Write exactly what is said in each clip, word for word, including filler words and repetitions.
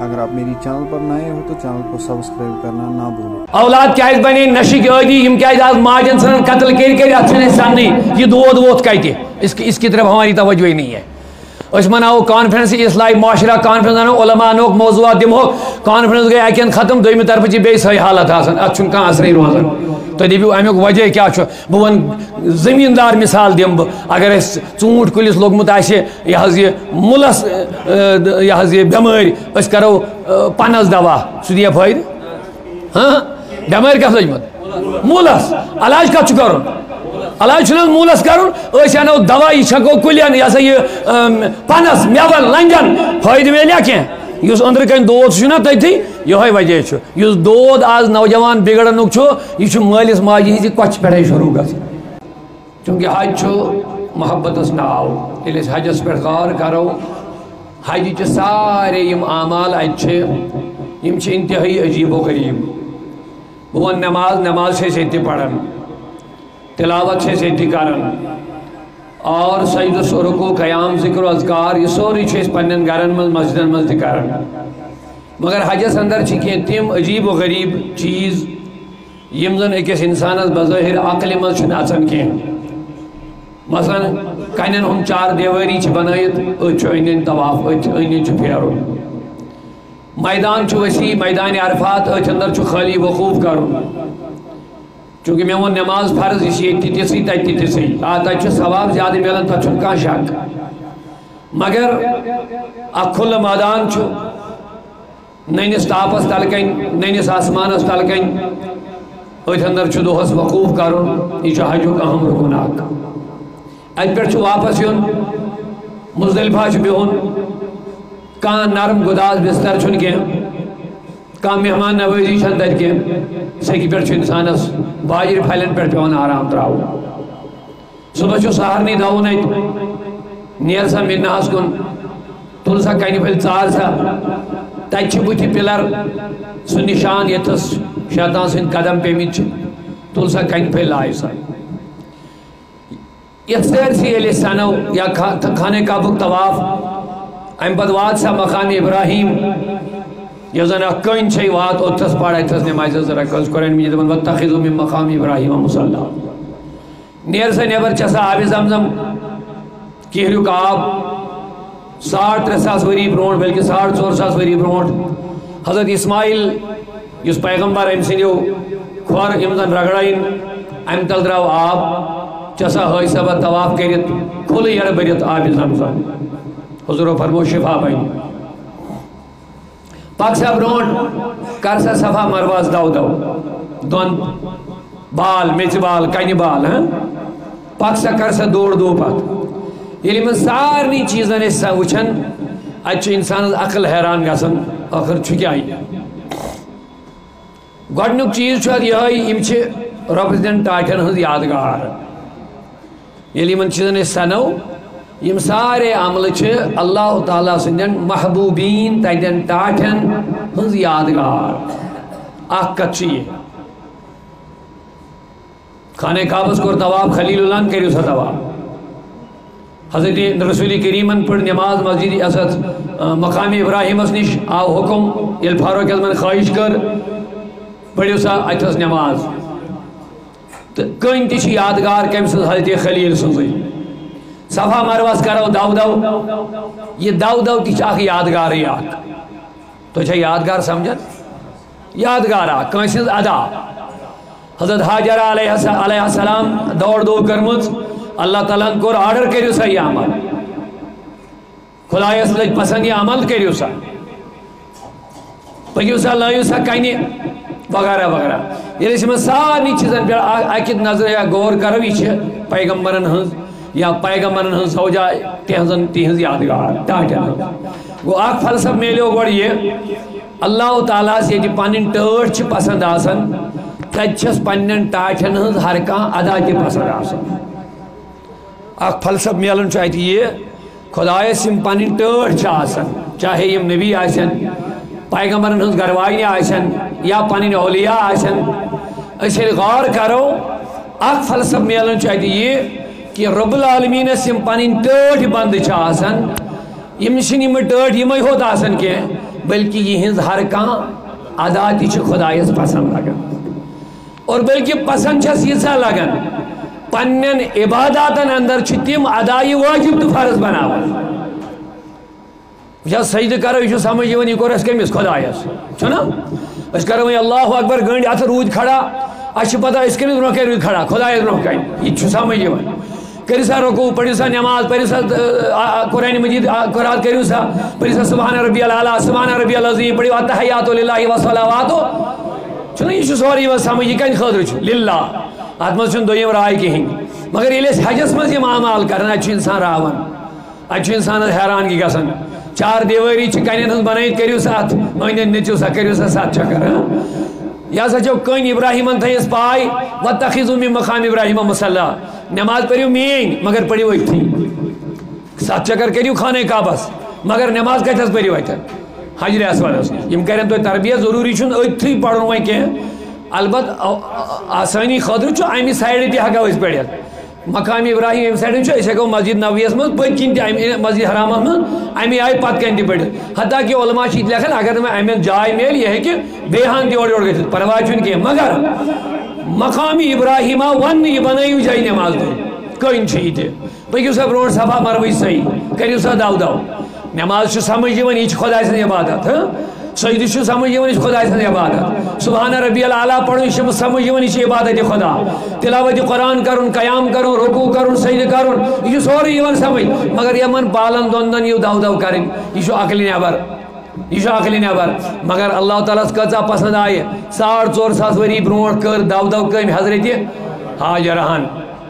अगर आप मेरी चैनल पर नए हो तो चैनल को सब्सक्राइब करना ना भूलें। औलाद क्या बने नशे के आदि यम क्या आज माजन सन कत्ल कर कर अच्छे सामने ये दोद वोत कते इसकी इसकी तरफ हमारी तवज्जो ही नहीं है। अस मनाओ कॉन्फ्रेंस इस्लाही माशरा कॉन्फ्रेंस अनो उलमा अनो मौजूद दिमो कॉन्फ्रेंस गई अकन खत्म दोम तरफ बे सही हालत अत असर रोजान तो दपू अमुक वजह क्या बह वन जमींदार मिसाल दिम बह अगर ूंट कुलिस लोगमुत यह मुलस यह बेमारी करो पनस दवा सह दिया फायदे हाँ बेमारी कत लजमत मुलस इलाज कत कर इलाज मूलस कर अनो दवा यह छको कुलियन यह सा यह पनस मेवन लंजन फायदे मिले कह उस अंदर कन दोद ना तथी यह वजह उस दोद आज नौजवान बिगड़न यह मालिस माजि हज कच पे शुरू ग चूँकि हज मोहब्बत नाव ये हजस पे गौर करो हज च सारे यम आमाल अत इंतहाई अजीबो गरीब बह वन नमाज नमाज ये पढ़न तिलावत ये करन और सजद रुकू क़याम ज़िक्र अज़कार यह सोरी पन्न गरन मज मस्जिदन मज कर मगर हजस अंदर कह तम अजीब व गरीब चीज़ यम जन अकिस इंसानस बज़ाहिर अकल मज कह मसलन कन हम चार देवरी बनात अन तवाफ अन फेर मैदान वसी मैदान अरफात अथ अंदर खाली वकूफ कर चूँकि मे वो नमाज फर्ज यह तिसई तथि तिसई आ तक सवाब ज्यादा मिलान तक कह शक मगर अ खुल मैदान ननिस तापस तल कन ननिस आसमानस तल कन अथ अंदर दोहस वकूफ कर यह हजुक अहम रुकन अत पे वापस यून मुजदलिफा बिहुन कह नरम गुदाज बिस्तर कह कह मेहमान नवाजी तक कह सकी पे इंसानस बाजर फलन पे पे आराम त्राव सुबह सहरनी दवन नेर सा मिन्नास कुन तुल सा कन फल चार सा तथ बुथ पिलर सह निशान यथस शैतान सद कदम पेमित तुल सा कन फल आय सा ये सैर सनो या खाने काबुक तवाफ अम पद वात सा मकाम इब्राहिम यह जन कन वात ओथस पढ़ अथस नमाज जरा कुरान मजीद वत्तखिज़ू मिन मकाम इब्राहिम मुसल्ला नेर सा नबर चसा आब जमजम कहरुक आब साठ त्रे सास वरी ब्रोट बल्कि साठ चोर सास वरी ब्रोट हजरत इस्माइल इस पैगम्बर अम सो खोर यम जन रगड़न अम तल द्राव आब चसा हय सब तवाफ कर खुल यर भरित आब जमजम हुजूर फरमो शिफा बन पक सा ब्रोट कर सा सफा मरवाज दव दव दोन बाल मेच बाल कन बाल हाँ पक सा कर सा दौड़ दो पत ये मन सारे चीजन वुचान अत इंसान अकल हैरान गसन आखिर क्या गोडनुक चीज ये रब दिन टाटन हज यादगार ये चीजन सनो यम सारे अमल अल्लाह ताला सदन महबूबीन तदन टाठन हज यादगार अख कत खाने काबस कोर तवाफ खलीलुल्लाह करियो सा तवाफ हजरत रसूल करीमन पढ़ नमाज मस्जिद असद मकाम इब्राहिमस निश आव हुकुम ये फारूक आजमन ख्वाहिश कर पढ़ो सा अथस नमाज तो कन ति यादगार कम सज हजरत खलील सज सफा मरवस करो दव दव ये दव दव ति यादगार तो यादगार समझन यादगार कंस अदा हजरत हाजरा अलैहिस्सलाम दौड़ दौड़ करमुज अल्लाह ताला कोर आर्डर करियो सा यह अमल खुदायस लग पसंद यह अमल करियो सा पकियो सा लायो सा कने वगैरह वगैरह ये सारी चीजन पे अक नजर या गौर करो यह पैगम्बरन हज या पैगम्बरन हज सौजा तहजन तिहज यादगार टाटन गो अख फलसफ मिलो गो ये अल्लाह ताला से ये पन टठ पसंद आसन तस पन्न टाठन हज हर कह अदा त पसंद आसन अख फलसफ मिलन अत ये खुदायस यम पन टठ आसन चाहे यम नबी आसन पैगम्बरन हज गरवाइन आसन या पन औलिया आसन अस गौर करो अख फलसफ मिलन अत ये कि रब्बुल आलमीनस यम पन टठ बंद आसन यम टठ यम होत आसन कह بلکہ یہ ہر کان ادا تہ خدایس پسند لگان اور بلکہ پسند چھس ییژا لگان پنن عباداتن اندر چھ تم ادائی واجب تو فرض بناوان یا سجدہ کرو یہ سمجھ یہ کور اس کمس خدایس چھنا اس کرو اللہ اکبر گنڈ ات رود کھڑا اس پتہ اس کمس برو کر کھڑا خدایس برو کر یہ چھ سمجھ یہ کرو سا رکوع پڑھو سا نماز پڑھو سا قرآن مجید قرآن کرو سا پڑھو سا سبحان ربی العلیٰ سبحان ربی العظیم پڑھو التحیات للہ والصلوات چھنا یہ سوری وہ سمجھ یہ کن خاطر چھ للہ ات مز چھن دویم رائے کہین مگر ییٚلہِ أسۍ حجس مز یہ اعمال کران اتہ انسان راوان اتہ انسان حیرانگی گژھان چار دیواری چھ کنن ہن بنائت کریو سا ات أنٛدۍ نٔژِو سا کریو سا سات چکر یہ ہسا چھو کن ابراہیمن تھیس پاے واتخذوا من مقام ابراہیم مصلی نماز پڑھو مین مگر پڑھو اتھی سات چکر کریو خانہ کعبس مگر نماز کتس پڑھو اتن حجر اسودس یم کرن تو تربیت ضروری چھن اتھی پڑھن وۄنۍ کینٛہہ البت آسانی خاطر چھو امی سائڈ تہ ہکو اس پڑھت مقام ابراہیم ام سائڈ چھو اس ہکو مسجد نبویس من پٔتۍ کِنۍ تہ مسجد حرامس من امی آئی پتہ کن تہ پڑھت حتیٰ کہ علماء چھ لکھان اگر میں امن جائے میل یہ ہے کہ بیہان تہ اور اور گژھِتھ پرواہ چھُنہٕ کینٛہہ مگر مقام ابراہیمہ ون یہ بنٲیِو جاے نماز پڑھ کٔنۍ چھِ یہِ تہِ پٔکِو سا برونٛٹھ صفا مروٕچ صحیح کٔرِو سا دو دو نماز چھُ سمجھ یِوان یہِ چھِ خۄداے سٕنٛز عبادت سجدہ چھُ سمجھ یِوان یہِ چھِ خۄداے سٕنٛز عبادت سبحان ربی العلیٰ پڑھُن یہِ چھُ سمجھ یِوان یہِ چھِ عبادت خدا تلاوت قرآن کرُن قیام کرُن رکوع کرُن سجدہ کرُن یہِ چھُ سورُے یِوان سمجھ مگر یمن بالن دۄن دۄن یِیو دو دو کرٕنۍ یہِ چھُ عقلہِ نٮ۪بر یہ عقلہِ نٮ۪بر مگر اللہ تعالیٰ ہس کۭژاہ پسند آیہِ ساڑ ژور ساس ؤری برونٛٹھ کٔر دو دو کٲم حضرت ہاجرہن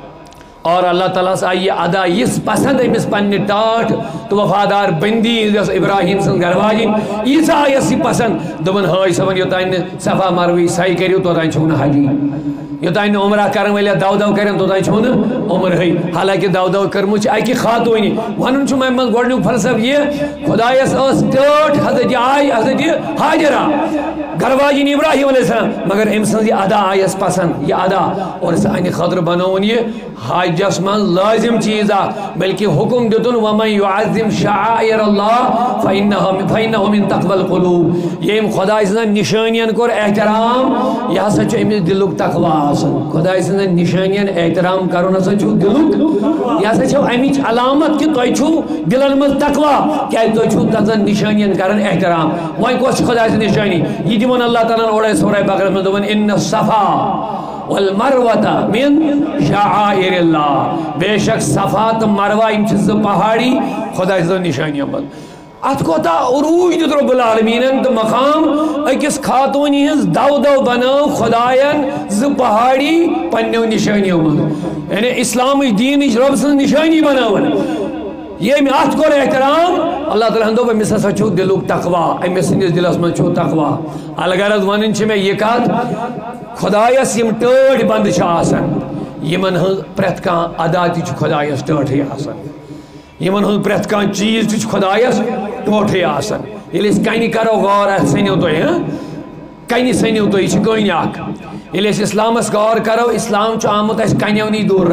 اور اللہ تعالیٰ ہس آئی یہ ادا یس پسند امس پنہ ٹاٹھ تو وفادار بندی یس ابراہیم سن گھر واجن ییژا آیس یہ پسند دپن ہاے صبن یوتان صفا مروی صحیح کریو توتان چھو نہ حجی یوتان عمرہ کرن وٲلۍ دو دو کرن توتان چھو نہ عمرہی حالانکہ دو دو کرمٕژ چھِ اکہِ خاتوٗنہِ ونُن چھُ مےٚ منٛز گۄڈنیُک فلسفہٕ یہِ خۄدایس ٲس ٹٲٹھ حضرت آے حضرت ہاجرہ گھر واجن ابراہیم علیہ السلام مگر أمۍ سٕنٛز یہِ ادا آیس پسند یہِ ادا اور سانہِ خٲطرٕ بنووُن یہِ حجس من لازم چیز بلکہ حکم دیتن ومن يعظم شعائر اللہ فإنه من تقوى القلوب یہ خدا سن نشانین کور احترام یہ ہسا چھ امس دلک تقوی آسان خدا سن نشانین احترام کرن ہسا چھ دلک یہ ہسا چھ امچ علامت کہ تۄہہِ چھو دلن مز تقوی کیا تۄہہِ چھو تزن نشانین کرن احترام وۄنۍ کۄس خدا سن نشانی یہ دِوان اللہ تعالیٰ اوڑے سورہ بقرہ میں دپان ان الصفا والمروہ من شعائر اللہ بے شک صفا تو مروہ یم چھ پہاڑی خدا سے نشانی بل ات کوتا عروج دیت رب العالمین تو مقام اکس خاتونی ہز دو دو بناو خدایان ز پہاڑی پنیو نشانی بل یعنی اسلام دین رب سے نشانی بناون یہ میں ات کور احترام اللہ تعالیٰ ہندو امس ہسا چھو دلک تقوی امس سندس دلس من چھو تقوی الغرض ونن چھ میں یہ کت خدایس یم ٹٲٹھ بند چھ آسان یمن ہن پرت کان ادا تہ خدایس ٹٲٹھے آسان یمن ہن پرت کان چیز تہ خدایس ٹوٹھے آسان ییٚلہِ أسۍ کنہِ کرو غور اتھ سنیو تُہۍ ہاں کنہِ سنیو تُہۍ یہِ چھِ کٔنۍ اکھ ییٚلہِ أسۍ اسلامس غور کرو اسلام چھُ آمُت اسہِ کنیو نی دوٗر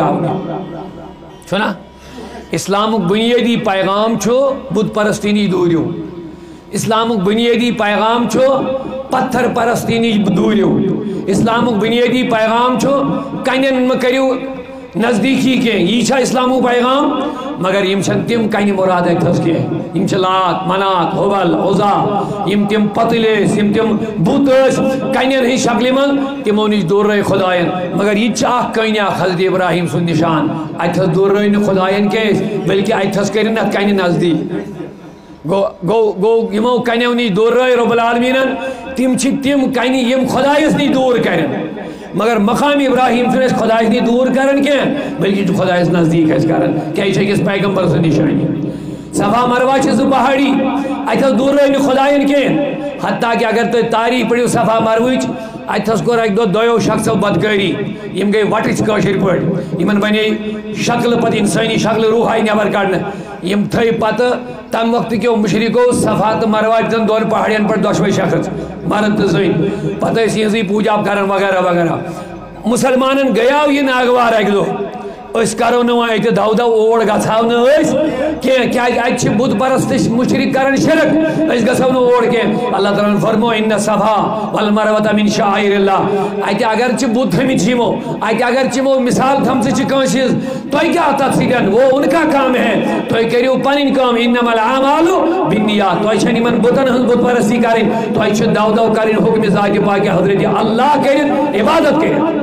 راونہِ چھُنا اسلامک بنیادی پیغام چھو بت پرستی نی دوریو اسلامک بنیادی پیغام چھو پتھر پرستی نی دوریو اسلامک بنیادی پیغام چھو کنن مکریو نزدیکی کے یہ چھا اسلامک پیغام مگر یم چھن تم کن مراد اتھس کے یم چھ لات منات حبل عزا یم تم پتلیس یم تم بوتس کنن ہی شکل من تمو نش دور رہے خدایان مگر یہ چھا کن حضرت ابراہیم سن نشان اتھس دور رہے خدایان کے بلکہ اتھس کرن ات کن نزدیک گو گو گو یمو کنیو نش دور رہے رب العالمین تم چھ تم کن یم خدایس نش دور کرن مگر مقام ابراہیم چھُنہٕ أسۍ خدایس نی دوٗر کران کینٛہہ بلکہ چھُ خدایس نزدیک اَسہِ کران کیٛازِ چھِ أکِس پیغمبر سٕنٛز نشانی صفا مروہ چھِ زٕ پہاڑی اتھس دوٗر رٲوۍ نہٕ خدایَن کینٛہہ حتیٰ کہ اگر تُہۍ تاریخ پٔرِو صفا مروٕچ اتھس کوٚر اکہِ دۄہ دۄیو شخصو بدکٲری یم گٔے وٹٕچ کٲشِر پٲٹھۍ یمن بنے شکل پتہٕ انسٲنی شکل روح آیہِ نٮ۪بر کڑنہٕ یم تھٲے پتہٕ تمہِ وقتہٕ کیو مشرکو صفا تہٕ مروہ چن دۄن پہاڑین پٮ۪ٹھ دۄشوے شخص مرد تہٕ زٔنۍ پتہٕ ٲسۍ یِہنٛزٕے پوٗجا کران وغیرہ وغیرہ مسلمانن گیاو یہ ناگوار اکہ دۄہ اس کرو نو ایت دو دو اور گژھاو نہ اس کہ کیا اچ بت پرستش مشرک کرن شرک اس گژھاو نہ اور کہ اللہ تعالی نے فرمو ان صفا والمروہ من شعائر اللہ ایت اگر چ بت ہم چیمو ایت اگر چمو مثال تھم سے کنس تو کیا تفصیلا وہ ان کا کام ہے تو کریو پنن کام انما الاعمال بالنیات تو چھن من بتن ہن بت پرستی کرن تو چھ دو دو کرن حکم ذات پاک حضرت اللہ کرن عبادت کرن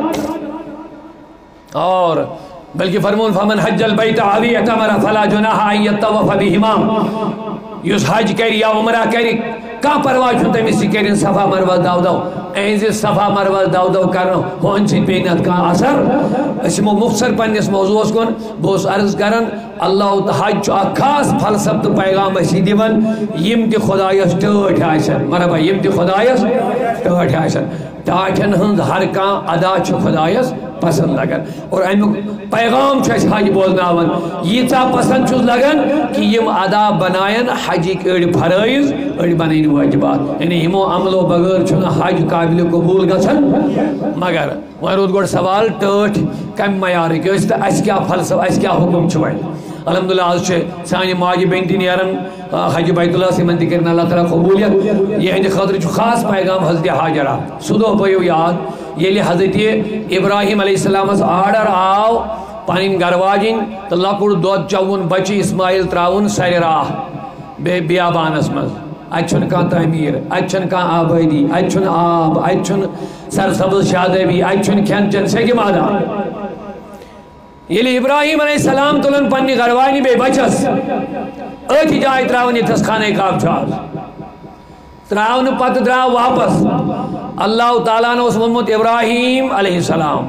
اور بلکہ فرمون فمن حج البیت او اعتمر فلا جناح ان يطوف بهما یس حج کر یا عمرہ کر کا پرواہ چھو تمس کرن صفا مروہ دو دو اینز صفا مروہ دو دو کرن ہون سی پینت کا اثر اس مختصر پنس موضوع کن بوس عرض کرن اللہ حج خاص فلسفہ تو پیغام اسی دیون یم تہ خدایس ٹھٹ آسن مرحبا یم تہ خدایس ٹھٹ آسن ٹاٹھن ہند ہر کان ادا چھ خدایس پسند لگن اور امیک پیغام چھ حج بوزناون ییژا پسند چھس لگن کہ یم ادا بنائن حجک اڑ فرائض اڑ بنائن واجبات یعنی ہمو عملو بغیر چھن حج قابل قبول گژھن مگر وۄنۍ روٗد گۄڈٕ سوال ٹٲٹھ کمہِ معیارٕکۍ ٲسۍ تہٕ اَسہِ کیٛاہ فلسفہٕ اَسہِ کیٛاہ حُکم چھُ وۄنۍ الحمدللہ آز چھِ سانہِ ماجہِ بیٚنہِ تہِ نیران حج بیت اللہ یِمن تہِ کٔرِن اللہ تعالیٰ قبوٗلیت یِہنٛدِ خٲطرٕ چھُ خاص پیغام حضرت حاجرہ سُہ دۄہ پیٚیو یاد ییٚلہِ حضرت ابراہیم علیہ السلامس آرڈر آو پنٕنۍ گرواجِنۍ تہٕ لۄکُٹ دۄد چوُن بچہِ اسماعیل ترٛاوُن سرِ راہ بیٚیہِ بیابانس منٛز اتہ چھُنہٕ کانٛہہ تعمیٖر اتہ چھُنہٕ کانٛہہ آبٲدی اتہ چھُنہٕ آب اتہ چھُنہٕ سرسبز شادٲبی اتہ چھُنہٕ کھٮ۪ن چٮ۪ن سیٚکہِ مادا ییٚلہِ ابراہیم علیہ السلام تُلن پننہِ گرواجہِ بیٚیہِ بچس أتھی جایہِ ترٛاوُن ییٚتھس خانہ کعبہ چھُ آز ترٛاونہٕ پتہٕ درٛاو واپس اللہ تعالیٰ ہن اوس ووٚنمُت ابراہیم علیہ السلام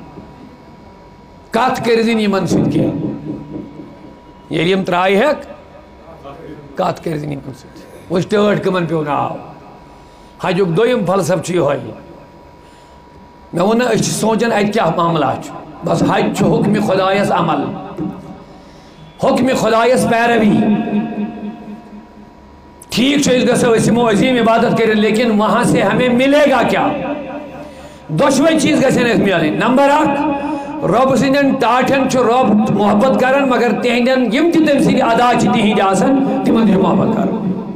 کتھ کٔرۍزِن یِمن سۭتۍ کینٛہہ ییٚلہِ یِم ترٛایہِ ہٮ۪کھ کتھ کٔرۍزِن یِمن سۭتۍ وٕچھ ٹٲٹھ کٕمن پیوٚو ناو حجُک دوٚیِم فلسفہٕ چھُ یِہوٚے مےٚ ووٚن نہ أسۍ چھِ سونٛچان اَتہِ کیٛاہ معاملہ چھُ بس حج چھُ حُکمہِ خۄدایس عمل حُکمہِ خۄدایس پیروی ٹھیک چھُ أسۍ گژھو أسۍ یِمو عظیٖم عبادت کٔرِتھ لیکن وہاں سے ہمیں ملے گا کیا دۄشوے چیٖز گژھن اَسہِ میلٕنۍ نمبر اکھ رۄب سٕنٛدٮ۪ن ٹاٹھٮ۪ن چھُ رۄب محبت کران مگر تِہنٛدٮ۪ن یِم تہِ تٔمۍ سٕنٛدۍ ادا چھِ تِہنٛدۍ آسان تِمن تہِ چھُ محبت کران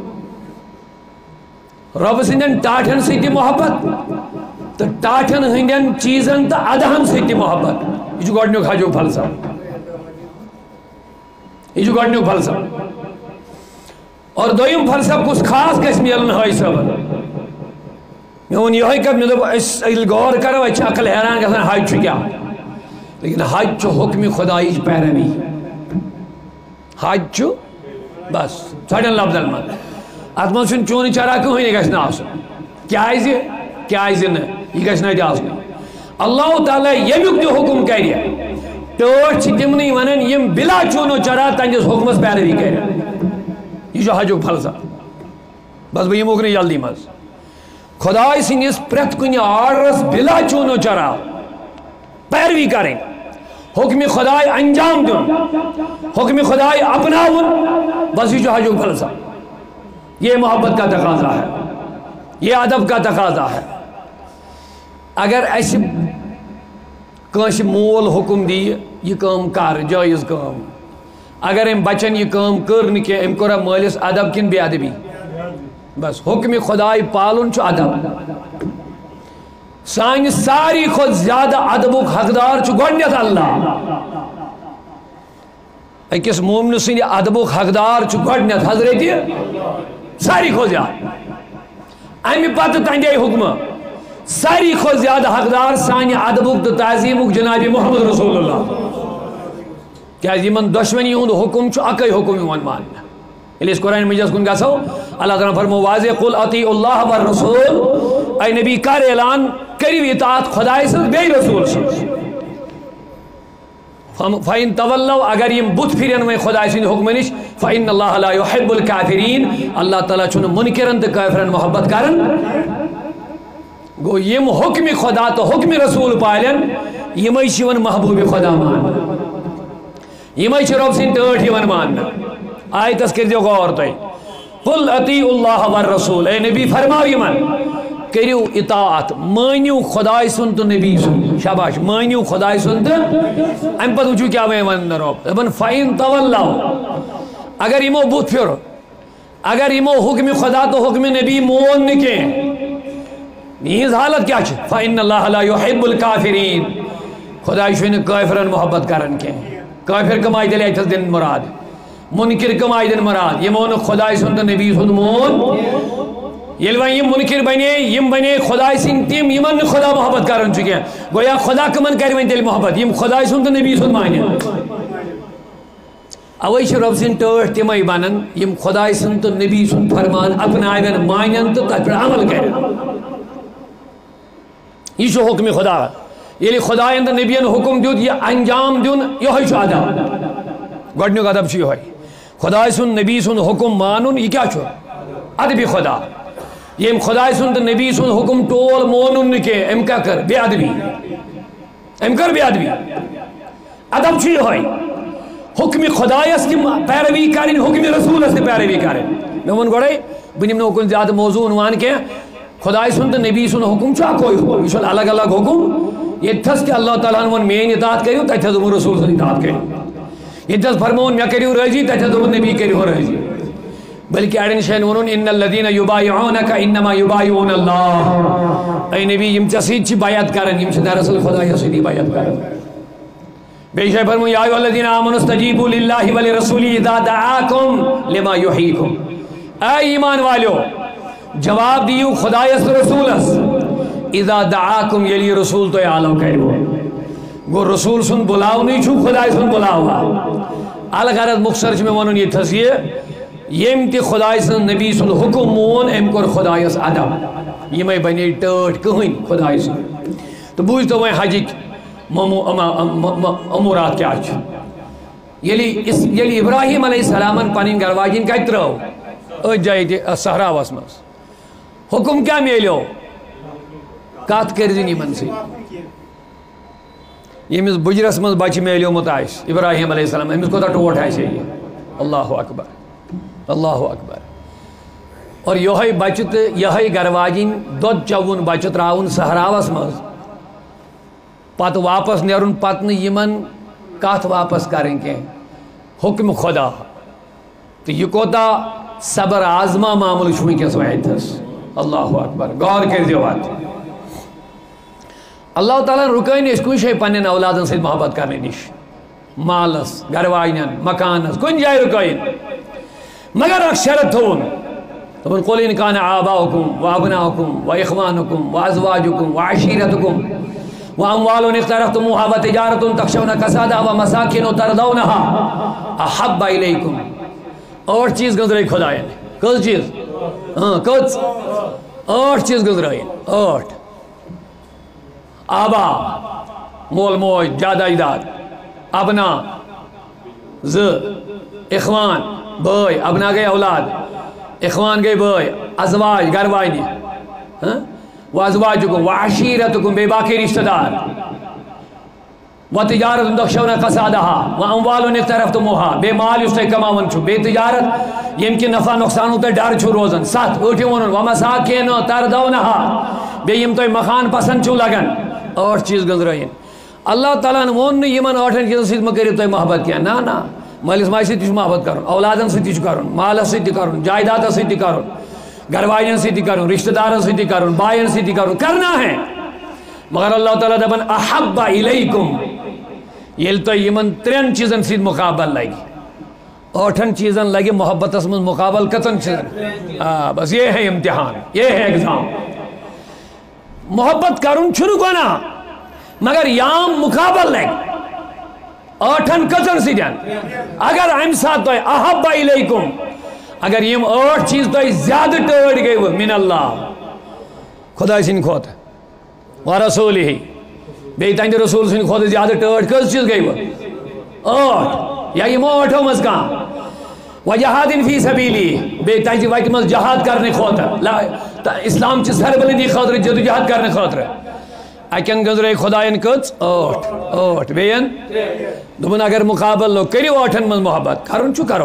رۄب سٕنٛدٮ۪ن ٹاٹھٮ۪ن سۭتۍ تہِ محبت تہٕ ٹاٹھٮ۪ن ہٕنٛدٮ۪ن چیٖزن تہٕ ادہن سۭتۍ تہِ محبت یہِ چھُ گۄڈنیُک حجُک فلسفہٕ یہِ چھُ گۄڈنیُک فلسفہٕ اور دوٚیِم فلسفہٕ کُس خاص گژھِ میلُن حٲج صٲبن مےٚ ووٚن یِہوٚے کتھ مےٚ دوٚپ أسۍ ییٚلہِ غور کرو اَسہِ چھِ عقل حیران گژھان حج چھُ کیٛاہ لیکن حج چھُ حُکمہِ خۄدایِچ پیروی حج چھُ بس ژھٹٮ۪ن لفظن منٛز اتھ منٛز چھُنہٕ چوٗنہٕ چرا کٕہٕنۍ گژھِ نہٕ آسُن کیٛازِ کیٛازِ نہٕ یہِ گژھِ نہٕ اَتہِ آسُن اللہ تعالیٰ ییٚمیُک تہِ حُکم کرِ ٹٲٹھ چھِ تِمنٕے ونان یِم بلا چوٗنو چرا تہنٛدِس حُکمس پیروی کرن یہ جو حجُک فلسفہ بس بہٕ یِموکھ نہٕ جلدی منٛز خۄداے سٕنٛدِس پرٛٮ۪تھ کُنہِ آرڈرس بلا چوٗنو چرا پیروی کرٕنۍ حُکمہِ خۄداے انجام دیُن حُکمہِ خۄداے اپناوُن بس یہ جو حجُک فلسفہ یہ محبت کا تقاضا ہے یہ ادب کا تقاضا ہے اگر اسہِ کٲنٛسہِ مول حُکم دِیہِ یہِ کٲم کر جٲیز کٲم اگر أمۍ بچن یہ کٲم کٔر نہٕ کینٛہہ أمۍ کوٚرا مٲلِس ادب کِنہٕ بے ادبی بس حُکمہِ خۄداے پالُن چھُ ادب سانہِ ساروی کھۄتہٕ زیادٕ ادبُک حقدار چھُ گۄڈنٮ۪تھ اللہ أکِس مومنہٕ سٕنٛدِ ادبُک حقدار چھُ گۄڈنٮ۪تھ حضرت ساروی کھۄتہٕ زیادٕ امہِ پتہٕ تہنٛدے حُکمہٕ ساروی کھۄتہٕ زیادٕ حقدار سانہِ ادبُک تہٕ تعظیٖمُک جنابِ محمد رسول اللہ کیٛازِ یِمن دۄشوٕنی ہُنٛد حُکم چھُ اکے حُکم یِوان ماننہٕ ییٚلہِ أسۍ قرآن مجیدس کُن گژھو اللہ تعالیٰ فرمو واضح قل اطیعوا اللہ والرسول اے نبی کر اعلان کٔرِو اطاعت خۄداے سٕنٛز بیٚیہِ رسوٗل سٕنٛز فَإِن تَوَلَّوْا اگر یِم بُتھ پھِرن وۄنۍ خۄداے سٕنٛدِ حُکمہٕ نِش فَإِنَّ اللَّهَ لَا يُحِبُّ الْكَافِرِينَ اللہ تعالیٰ چھُنہٕ مُنکِرن تہٕ کٲفرن محبت کران گوٚو یِم حُکمہِ خۄدا تہٕ حُکمہِ رسوٗل پالن یِمے چھِ یِوان محبوٗبِ خۄدا ماننہٕ یِمے چھِ رۄب سٕنٛدۍ ٹٲٹھ یِوان ماننہٕ آیتس کٔرۍزیو غور تُہۍ قُل اطیعوا اللہ والرسول اے نبی فرماو یِمن کریو اطاعت مانیو خدای سن تو نبی سن شاباش مانیو خدای سن تو ام پتہ وچھو کیا میں ون رب دپن فین تولوا اگر یمو بوت پھر اگر یمو حکم خدا تو حکم نبی مون نکے یہ حالت کیا چھ فإن اللہ لا يحب الكافرین خدا چھن کافرن محبت کرن کے کافر کمائی دل ایتھس دن مراد منکر کمائی دن مراد یہ مون خدا سن تو نبی سن مون یل وۄنۍ یم منکر بنے یم بنے خدا سن تم یمن خدا محبت کرن چکے گویا خدا کمن کر وۄنۍ تیل محبت یم خدا سن تو نبی سن مانے اوے چھ رب سن ٹٲٹھ تمے بنن یم خدا سن تو نبی سن فرمان اپناون مانن تو تتھ پہ عمل کرن یہ چھُ حکم خدا ییٚلہِ خدایَن تہٕ نبیَن حکم دیُت یہِ انجام دیُن یِہوٚے چھُ ادب گۄڈنیُک ادب چھُ یِہوٚے خداے سُنٛد نبی سُنٛد حکم مانُن یہِ کیٛاہ چھُ ادبِ خدا ییٚمۍ خداے سُنٛد تہٕ نبی سُنٛد حکم ٹول مونُن نہٕ کینٛہہ أمۍ کیٛاہ کٔر بے ادبی أمۍ کٔر بے ادبی ادب چھُ یِہوٚے حکمِ خدایَس تہِ پیروی کَرٕنۍ حکمِ رسوٗلَس تہِ پیروی کَرٕنۍ مےٚ ووٚن گۄڈَے بہٕ نِمہٕ نہٕ اُکُن زیادٕ موضوٗع عنوان کینٛہہ خدای سُنٛد تہٕ نبی سُنٛد حکم چھُ اکوے حکم یہِ چھُنہٕ الگ الگ حکم ییٚتھَس تہِ اللہ تعالیٰ ہن ووٚن میٛٲنۍ اطاعت کٔرِو تَتہِ حظ دوٚپُن رسوٗل سٕنٛز اطاعت کٔرِو ییٚتھَس فرمووُن مےٚ کٔرِو رٲضی تَتہِ حظ دوٚپُن نبی کٔرِو رٲضی بلکہ اڑین جایَن ووٚنُن اِنَّ الَّذِينَ يُبَايِعُونَكَ إِنَّمَا يُبَايِعُونَ اللَّهَ اے نبی یم ژےٚ سۭتۍ چھِ بیعت کران یم چھِ دراصل خدایَس سۭتی بیعت کران بیٚیہِ جایہِ فرمووُن یا أيها الذين آمنوا استجيبوا لله ولرسوله إذا دعاكم لما يحييكم اے ایمان والیو جواب دیو خدایس رسولس اذا دعاکم یلی رسول تو عالو کہو گو رسول سن بلاو نہیں چھو خدای سن بلاو الغرض مختصر میں ونن یہ تھسیے یم تی خدای سن نبی سن حکم مون ام کور خدایس ادب یمے بنے ٹٹ کہن خدای سن تو بوجھ تو میں حج امورات کیا چھ یلی یلی ابراہیم علیہ السلام پنن گرواجن کتہ ترو ا جائے صحراوس مز حکم کیا میلیو کت کردن یمن سی یمس بجرس مز بچہ میلیومت آس ابراہیم علیہ السلام امس کوتاہ ٹوٹ آسے یہ اللہ اکبر اللہ اکبر اور یہ بچہ تو یہ گرواجن دود چون بچہ تراؤن صحراوس مز پتہ واپس نیرن پتہ یمن کت واپس کریں کی حکم خدا تو یہ کوتاہ صبر آزما معامل ونکس ویتھس اللہ اکبر غور کر دیو بات اللہ تعالیٰ رکن اس کن جائے پنن اولادن سۭتۍ محبت کرنے نش مالس گھر واجنن مکانس کن جائے رکن مگر اک شرط تھون دپن قل ان کان آباؤکم و ابناؤکم و اخوانکم و ازواجکم و عشیرتکم و اموال اقترفتموها و تجارت تخشون کسادها و مساکن ترضونها احب الیکم اور چیز گزرائی خدایا نے کس چیز ہاں کس آٹھ چیز گزرائی آٹھ آبا مول موج جائیداد ابنا ز اخوان بھائی ابنا گئے اولاد اخوان گئے بھائی ازواج گھر واجنی ہاں و ازواجکم و عشیرتکم بے باقی رشتہ دار و تجارت تخشون کسادها و اموال اقترفتموها بے مال اس تے کماون چھو بے تجارت یم کی نفع نقصان ہوتا ہے ڈر چھو روزن ساتھ اوٹھی ونن و مساکین ترضونها بے یم تو مکان پسند چھو لگن اور چیز گزرائیں اللہ تعالیٰ نے وون نہیں یمن آٹھن چیزن سۭتۍ مہ کٔرِو تُہۍ محبت کینٛہہ نا نا مٲلِس ماجہِ سۭتۍ تہِ چھُ محبت کرُن اولادن سۭتۍ تہِ چھُ کرُن مالس سۭتۍ تہِ کرُن جائیدادس سۭتۍ تہِ کرُن گھر واجن سۭتۍ تہِ کرُن رشتہ دارن سۭتۍ تہِ کرُن بایَن سۭتۍ تہِ کرُن کرنا ہے مگر اللہ تعالیٰ دپان احب الیکم ییٚلہِ تۄہہِ یمن ترٛٮ۪ن چیٖزن سۭتۍ مُقابل لگہِ ٲٹھن چیٖزن لگہِ محبتس منٛز مُقابل کٔژن چیٖزن آ بس یہ ہے امتحان یہ ہے ایگزام محبت کرن چھُنہٕ گۄناہ مگر یام مقابل لگہِ ٲٹھن کٔژن سۭتۍ اگر امہِ ساتہٕ تۄہہِ احب الیکم اگر یم ٲٹھ چیٖز تۄہہِ زیادٕ ٹٲٹھۍ گٔیوٕ من اللہ خۄداے سٕنٛدِ کھۄتہٕ و رسوٗلِہی بیٚیہِ تہنٛدِ رسوٗل سٕنٛدِ کھۄتہٕ زیادٕ ٹٲٹھۍ کٔژ چیٖز گٔیوٕ ٲٹھ یا یِمو ٲٹھو منٛز کانٛہہ و جہادن فی سبیلی بیٚیہِ تہنٛزِ وتہِ منٛز جہاد کرنہٕ خٲطرٕ اسلام چہِ سربلندی خٲطرٕ جدوجہد کرنہٕ خٲطرٕ اکین گزرے خدایَن کٔژ ٲٹھ ٲٹھ بیٚیَن دوٚپُن اگر مُقابل لوگ کٔرِو ٲٹھن منٛز محبت کرُن چھُ کرو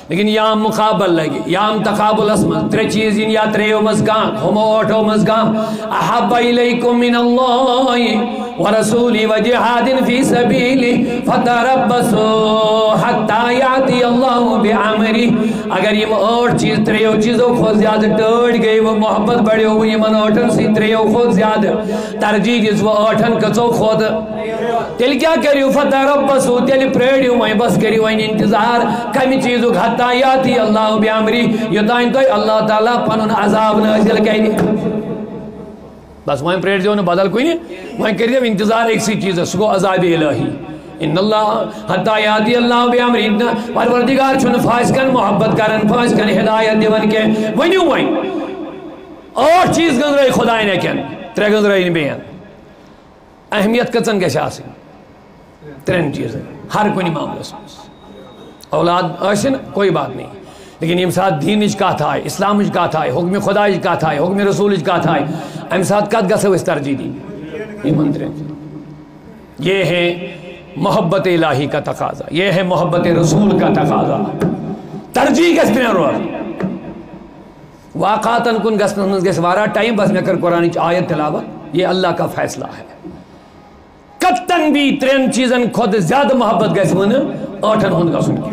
لیکن یام مقابل لگی یام تقابل اسمن ترے چیز یا تریو مزگان ہمو اوٹو مزگان احب الیکم من اللہ ورسولی وجہاد فی سبیلی فتربصوا حتی یاتی اللہ بعمری. اگر یہ اوٹ چیز تریو چیزوں خود زیادہ ٹوٹ گئی وہ محبت بڑے ہوئی من اوٹن سی تریو خود زیادہ ترجیح جس وہ اوٹن کچو خود تیل کیا کریو فتربصوا تیل پریڈیو میں بس کریو ان انتظار کمی چیزوں حتی یاتی اللہ بعمری یتائن تو اللہ تعالیٰ پنن عذاب نازل کری. بس وہیں پریڈ دیو نے بدل کوئی نہیں وہیں کر دیو انتظار ایک سی چیز ہے سکو عذاب الہی ان اللہ حتی یاتی اللہ بعمری پروردگار چھن فاسقن محبت کرن فاسقن ہدایت دیون کے ونیو وہیں اور چیز گن رہی خدای نے کن ترے گن رہی بین اہمیت کچن کے شاسی ترین چیز ہے ہر کوئی معاملہ اس اولاد اشن کوئی بات نہیں لیکن یم ساتھ دینج کات آئے اسلامج کات آئے حکم خدایج کات آئے حکم رسولج کات آئے ام ساتھ کات گسو اس ترجیح دی یہ مندر یہ ہے محبت الہی کا تقاضا یہ ہے محبت رسول کا تقاضا ترجیح کس بنا رو واقعاتاً کن گسن گس وارا ٹائم بس میں کر قرآن آیت تلاوت یہ اللہ کا فیصلہ ہے کتن بھی ترین چیزن خود زیادہ محبت گس من آٹھن ہند گسن کیوں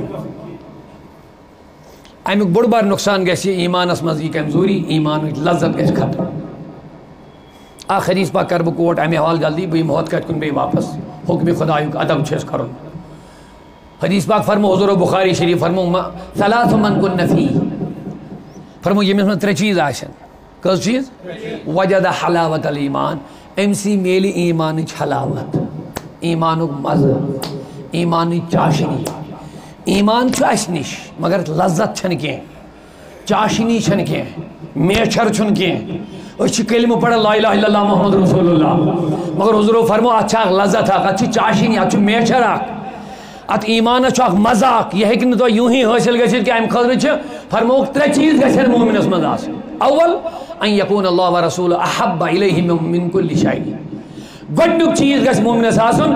امیک بڑ بار نقصان گسی ایمان اسمز یہ کمزوری ایمان لذت گس ختم آخ حدیث پاک کر بکوٹ امی حوال جلدی بھئی موت کٹ کن بھئی واپس حکم خدایوں کا ادب چھس کرن حدیث پاک فرمو حضور بخاری شریف فرمو ثلاث من کن نفی فرمو یہ میں ترے چیز آشن کس چیز وجد حلاوت الایمان امسی میلی ایمان حلاوت ایمانک مزہ ایمان چاشنی ایمان چھو اس نش مگر لذت چھن کیں چاشنی چھن کیں میچھر چھن کیں اس کلمہ پڑھا لا الہ الا اللہ محمد رسول اللہ مگر حضور فرمو اچھا لذت آکھ اچھی چاشنی اچھی میچھر آکھ ات ایمان چھو اکھ مزہ آکھ یہ ہے کہ تو یوں ہی حاصل گئے کہ ام خضر چھو فرمو ترے چیز گئے مومن اس مداس اول ان یکون اللہ و رسول احب الیہ من کل شیء گۄڈنیُک چیز گژھِ مومنس آسُن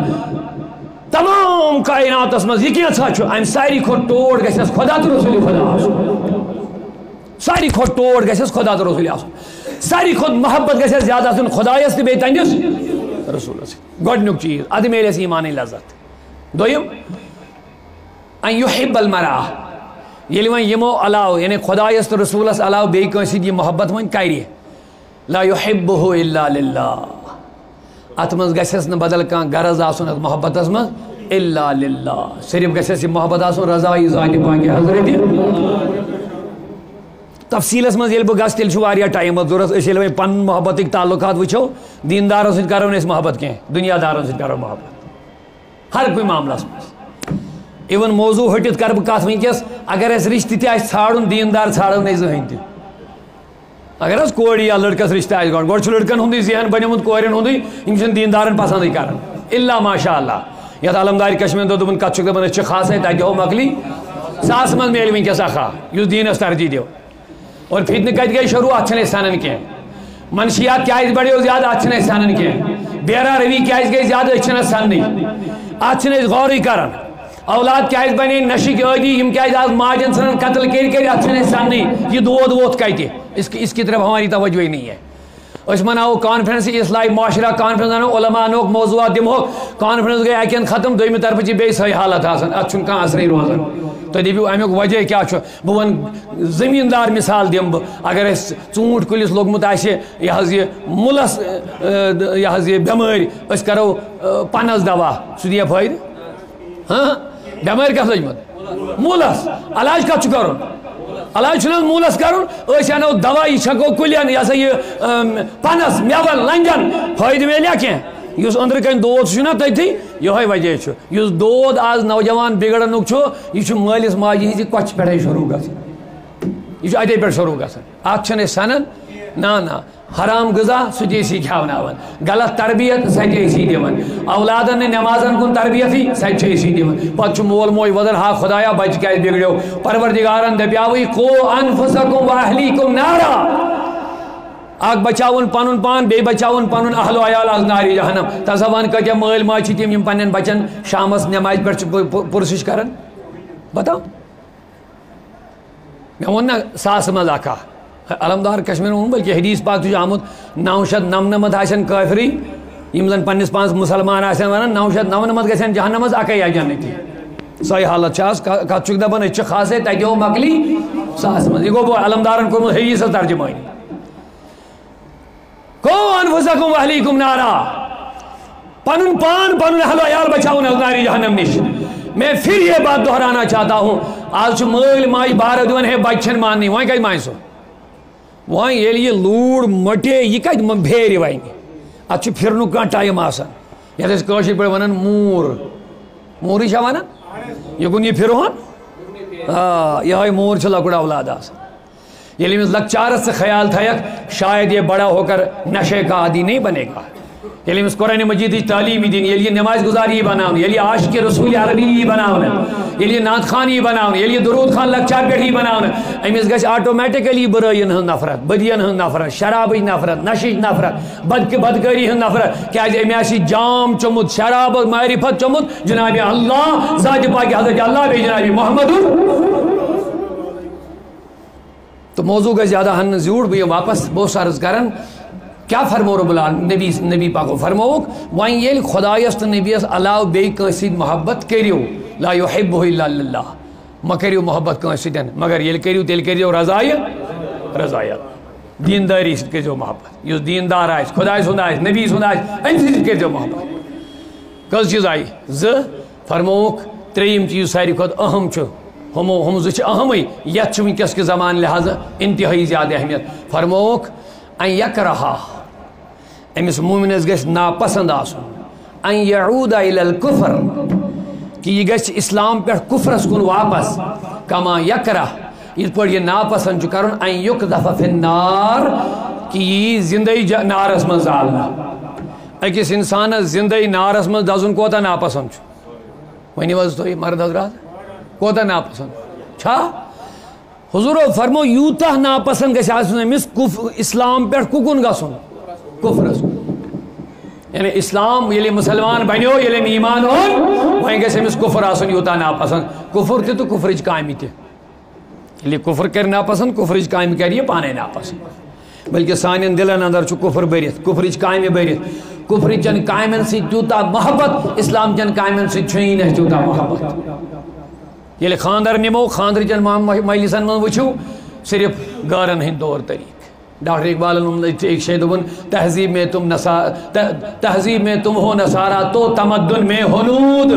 تمام کائناتس مز یہ کیا چھو ام ساری کھوٹ توڑ گژھس خدا تو رسول خدا آسُن ساری کھوٹ توڑ گژھس خدا تو رسول آسُن ساری کھوت محبت گژھس زیادہ آسُن خدایس تہِ بیٚیہِ تہنٛدِس رسولس گۄڈنیُک چیز ادٕ میلٮ۪س ایمانٕچ لذت دوٚیِم ان یحب المرأ ییٚلہِ وۄنۍ یِمو علاوٕ یعنی خدایس تہٕ رسولس علاوٕ بیٚیہِ کٲنٛسہِ سۭتۍ یہِ محبت وۄنۍ کرِ لا یحبه الا للہ ات مز گژھس نہ بدل کانٛہہ غرض آسُن اتھ محبتس مز الا للہ صرف گژھس یہِ محبت آسُن رضائی ذاتِ پاکہِ حضرت تفصیلس مز ییٚلہِ بہٕ گژھٕ تیٚلہِ چھُ واریاہ ٹایم ضروٗرت أسۍ ییٚلہِ وۄنۍ پنُن محبتٕکۍ تعلقات وٕچھو دیندارن سۭتۍ کرو نہٕ أسۍ محبت کینٛہہ دُنیا دارن سۭتۍ کرو محبت ہر کُنہِ معاملس منٛز اِوٕن موضوٗع ہٹِتھ کرٕ بہٕ کتھ وٕنکیٚس اگر اَسہِ رِشتہٕ تہِ آسہِ ژھانڈُن دیندار ژھانڈو نہٕ زٕہٕنۍ تہِ اگر حظ کورِ یا لڑکس رشتہ آسہِ گۄڈٕ گۄڈٕ چھُ لڑکن ہُنٛدُے ذہن بنیومُت کورٮ۪ن ہُنٛدُے یِم چھِنہٕ دیندارن پسنٛدٕے کران الا ماشاء اللہ یتھ علمدارِ کشمیٖرن دوٚپ دوٚپُن کتھ چھُکھ دپان أسۍ چھِ خاصے تتہِ دِمو مکلی ساسس منٛز میلہِ وٕنکیٚس اکھ اکھ یُس دیٖنس ترجیح دِیو اور فتنہٕ کتہِ گٔے شروٗع اتھ چھِنہٕ أسۍ سنان کینٛہہ منشیات کیازِ بڑیو زیادٕ اتھ چھِنہٕ أسۍ سنان کینٛہہ بیرا روی کیازِ گٔے زیادٕ أسۍ چھِنہٕ اتھ سننٕے اتھ چھِنہٕ أسۍ غورٕے کران اولاد کیازِ بنے نشٕکۍ عٲدی یِم کیازِ آز ماجن ژھٕنان قتل کٔرۍ کٔرۍ اتھ چھِنہٕ أسۍ سننٕے یہ دود ووت کتہِ اس کی اس کی طرف ہماری توجہ ہی نہیں ہے اس مناو کانفرنس اصلاحی معاشرہ کانفرنس انو علماء انوک موضوعات دمو کانفرنس گئی اکین ختم دویمہ طرف چھ بیٚیہِ سۄے حالت آسان اتھ چھُنہٕ کانٛہہ اثرے روزان تُہۍ دٔپِو امیُک وجہ کیاہ چھُ بہٕ وَنہٕ زمیٖندار مثال دِمہٕ بہٕ اگر اَسہِ ژوٗنٛٹھۍ کُلِس لوٚگمُت آسہِ یہِ حظ یہِ مُلس یہِ حظ یہِ بٮ۪مٲرۍ أسۍ کرو پنس دوا سُہ دِیا فٲیدٕ ہاں بٮ۪مٲرۍ کتھ لٔجمٕژ مُلس علاج کتھ چھُ کرُن علاج چھُنہٕ حظ موٗلس کرُن أسۍ انو دوا یہِ چھکو کُلٮ۪ن یہِ ہسا یہِ پنس مٮ۪ون لنجن فٲیدٕ میلیٛا کینٛہہ یُس أنٛدرٕ کَنۍ دود چھُ نا تٔتھی یِہوے وجہ چھُ یُس دود آز نوجوان بِگڑنُک چھُ یہِ چھُ مٲلِس ماجہِ ہِنٛزِ کۄچھِ پٮ۪ٹھے شروٗع گژھان یہِ چھُ اتے پٮ۪ٹھ شروٗع گژھان اتھ چھِنہٕ أسۍ سنان نا نا حرام غذا سُہ تہِ ٲسی کھٮ۪وناوان غلط تربیت سۄ تہِ ٲسی دِوان اولادن نہٕ نٮ۪مازن کُن تربیتھٕے سۄ تہِ چھِ أسی دِوان پتہٕ چھُ مول موج وَدان ہا خۄدایا بچہِ کیازِ بِگڑیو پروردِگارن دپیاوٕے قو انفسکم واہلیکم نارا اکھ بچاوُن پنُن پان بیٚیہِ بچاوُن پنُن اہل و عیال آز نارِ جہنم تسا ون کۭتیاہ مٲلۍ ماجہِ چھِ تِم یِم پننٮ۪ن بچن شامس نٮ۪مازِ پٮ۪ٹھ چھِ پُرسِش کران بتاو میں ون نا ساس مز اکھا علمدار کشمیر ون بلکہ حدیث پاک تھی آمت نو شیت نمنمت آسن کافری یم زن پنس پانس مسلمان آسن ونان نو شیت نمنمت گژھن جہنم مز اکے یا جنتی صحیح حالت چھ کت چھ دپان اس خاصے تتو مکلی ساس مز یہ گو علمدارن کورمت حدیث ترجمانی کو انفسکم واہلیکم نارا پنن پان پنن اہل و عیال بچاؤن ناری جہنم نش میں پھر یہ بات دہرانا چاہتا ہوں آج مل ماج بار دون ہے بچن ماننی وہیں کت مان سو وہیں یل یہ لوڑ مٹے یہ کت پھیرِ وہیں ات پھرن کھانا ٹائم آسان یتھ کاشر پہ ونان مور موری چھا ونان یہ کن یہ پھرہن آ یہ مور چھ لکڑ اولاد آسان یل امس لکچارس سے خیال تھیک شاید یہ بڑا ہو کر نشے کا عادی نہیں بنے گا یل امس قرآن مجید تعلیمی دین یل یہ نماز گزاری یہ بناؤن یل یہ عاشق رسول عربی یہ بناؤن یل یہ نعت خان یہ بناؤن یل یہ درود خان لکچار پہ یہ بناؤن امس گژھِ آٹومیٹکلی برائین ہن نفرت بدین ہن نفرت شرابچ نفرت نشیچ نفرت بد بدکاری ہن نفرت کیازِ امہِ آسہِ جام چومُت شراب معرفت چومُت جناب اللہ ذات پاک حضرت اللہ بیٚیہِ جناب محمد تو موضوع کا زیادہ ہن زیوڑ بھی واپس بہت عرض کرن کیا فرمو رب العالمین نبی نبی پاکو فرموک وائن یل خدایس تو نبیس علاو بے کنسی محبت کریو لا یحبہ الا اللہ ما کریو محبت کنسی دن مگر یل کریو تیل کریو رضائی رضائی دینداری سے کریو محبت یس دیندار آئیس خدای سن آئیس نبی سن آئیس انسی سے کریو محبت کس چیز آئی ز فرموک تریم چیز ساری خود اہم چھو ہم ہم زچ اہم ہے یت چھ ونکس کے زمان لہذا انتہائی زیادہ اہمیت فرموک ان یکرہا امس مومنس گژھِ ناپسند آسن ان یعود الی الکفر کہ یہ گژھِ اسلام پہ کفرس کن واپس کما یکرہ یت پہ یہ ناپسند چھ کرن ان یقذف فی النار کہ یہ زندگی نارس من زالنا اکس انسان زندگی نارس من دزن کوتا ناپسند چھ ونی وز تو مرد حضرات کوتا ناپسند چھا حضور فرمو یوتہ ناپسند گژھِ آسن امس اسلام پہ ککن گژھن کفرس یعنی اسلام یلی مسلمان بنیو یلی ایمان ہون وہیں گژھِ امس کفر آسن یوتہ ناپسند کفر تہ تو کفرچ کامہ تہ یلی کفر کر ناپسند کفرچ کامہ کر یہ پانے ناپسند بلکہ سانین دلن اندر چھ کفر برت کفرچ کامہ برت کفرچن کامن سی تیوتہ محبت اسلام چن کامن سی چھئی نہ تیوتہ محبت یلی خاندر نمو خاندر چن مجلسن من وچھو صرف گارن ہند طور طریق ڈاکٹر اقبال ایک شے دون تہذیب میں تم نسا تہذیب میں تم ہو نصارہ تو تمدن میں ہنود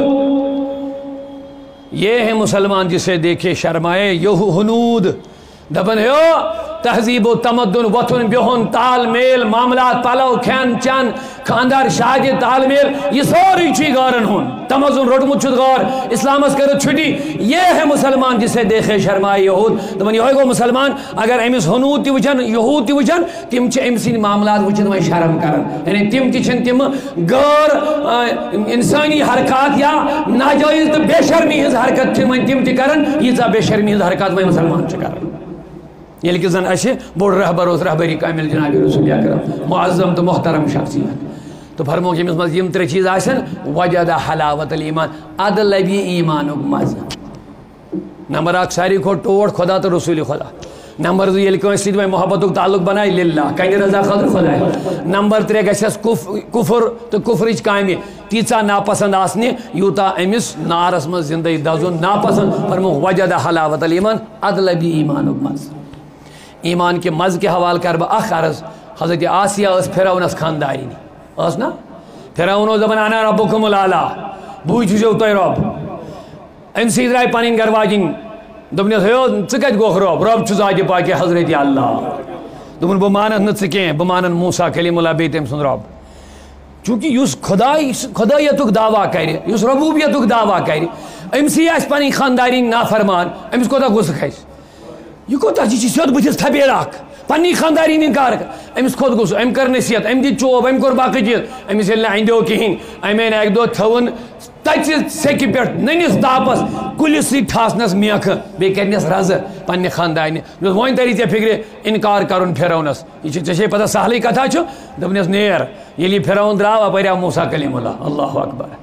یہ ہے مسلمان جسے دیکھے شرمائے یہ ہنود دبن ہے تہذیب و تمدن وطن بہن تال میل معاملات پلو کھین چن خاندار شادی تال میل یہ سوری چی گارن ہون تمدن رٹمت چھت گار اسلامس کرت چھٹی یہ ہے مسلمان جسے دیکھے شرمائے یہود دبن یہ گو مسلمان اگر امس ہنود تی وچن یہود تی وچن تم چھ ام سن معاملات وچن وہیں شرم کرن یعنی تم تی چھن تم غیر انسانی حرکات یا ناجائز تو بے شرمی ہز حرکت تم تم تی کرن یہ بے شرمی ہز حرکات وہیں مسلمان چھ کرن یل کہ زن اسے بوڑ رہبر اس رہبری کامل جناب رسول اکرم معظم تو محترم شخصیت تو فرمو کہ امس مز یم ترے چیز آسن وجد حلاوت الایمان ادلبی ایمانک مز نمبر اک ساری کھو ٹوٹ خدا تو رسول خدا نمبر دو یل کہ سید میں محبت تعلق بنائی للہ کہیں رضا خاطر خدا نمبر ترے گژھس کفر تو کفرچ کامہ تیژا ناپسند آسنہ یوتا امس نارس مز زندگی دزن ناپسند فرمو وجد حلاوت الایمان ادلبی ایمانک مز ایمان کے مز کے حوال کر با اخ عرض حضرت آسیہ اس پھراؤنس خانداری نی اس نا پھراؤنو زبان انا ربکم الاعلی بوئی چھو تو رب ان سید رائی پانین گرواجین دبنی ہیو چکت گوخ رب رب چھو زاجی پاکی حضرت اللہ دبن بمانت نتسکیں بمانت موسیٰ کلیم اللہ بیتیم سن رب چونکہ یس خدایتک دعویٰ کری یس ربوبیتک دعویٰ کری امسی اس پانین خانداری نافرمان امس کو تا گوسک ہے یہ کوتا چیز سیود بچس تھبیر اک پنی خانداری انکار کر امس خود گوس ام کر نصیحت ام دی چوب ام کر باقی چیز امس یل نہ کہین امین ایک دو تھون تچ سیکی پہ ننس داپس کلس سی ٹھاسنس میخ بی کرنس رز پنہ خاندان وین تری ے فکر انکار کرن پھرونس یہ ے پتہ سہلی کتھا چھ دپنس نیر یل پھرون درا اپر موسیٰ کلیم اللہ اللہ اکبر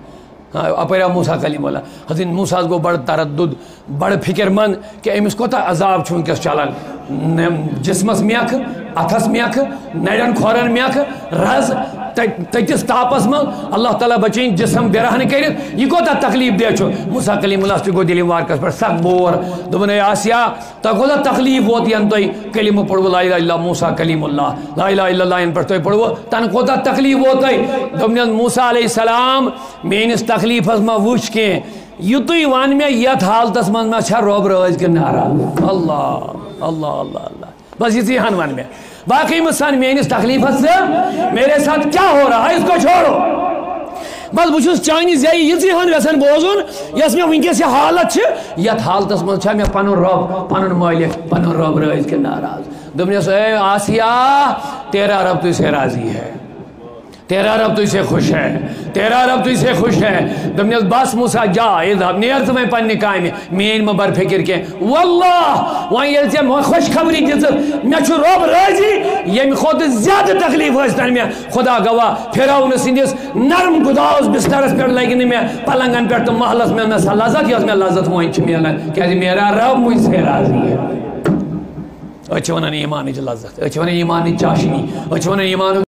اپر موسیٰ کلیم اللہ حضرت موسیٰ گو بڑ تردد بڑ فکر مند کہ امس کوتا عذاب چھ ونکس چلان جسمس میخ اتھس میخ نڑین کھورن میخ رز تتس تاپس من اللہ تعالیٰ بچین جسم بیرہن کرت یہ کوتا تکلیف دے چھ موسیٰ کلیم اللہ گو دلی وارکس پر سخت بور دپن اے آسیا تہ کوتا تکلیف ووت ین تہ کلمہ پڑھو لا الہ الا موسیٰ کلیم اللہ لا الہ الا اللہ ین پر تہ پڑھو تن کوتا تکلیف ووت دپن موسیٰ علیہ السلام میانس تکلیفس ما وچ کے یہ تھی ون میں یت حالتس من ما چھا رب رٲض کن ناراض اللہ اللہ اللہ اللہ بس یہ ہن ون میں باقی مسان میانس تکلیفس سے میرے ساتھ کیا ہو رہا ہے اس کو چھوڑو بس بہت چانہ زی یہ ہن یسن بوزن یس میں ونکس یہ حالت یت حالتس من چھا میں پن رب پن مالک پن رب رٲض کن ناراض دپنس اے آسیا تیرا رب تجھ سے راضی ہے تیرا رب تجھ سے خوش ہے تیرا رب تجھ سے خوش ہے دپنس بس موسیٰ جا اذهب نیر ژٕ وۄنۍ پننہِ کامہِ میٲنۍ مہ بر فکر کینٛہہ واللہ وۄنۍ ییٚلہِ ژےٚ خوش خبری دِژٕتھ مےٚ چھُ رۄب رٲضی ییٚمہِ کھۄتہٕ زیادٕ تکلیف ٲسۍ تن مےٚ خدا گواہ فِرعون سٕنٛدِس نرم گُداوُس بسترس پٮ۪ٹھ لگہِ نہٕ مےٚ پلنگن پٮ۪ٹھ تہٕ محلس مےٚ مےٚ سۄ لذت یۄس مےٚ لذت وۄنۍ چھِ میلان کیٛازِ میرا رب مجھ سے راضی ہے أسۍ چھِ ونان ایٖمانٕچ لذت أسۍ چھِ ونان ایٖمانٕچ چاشنی أسۍ چھِ ونان ایٖمان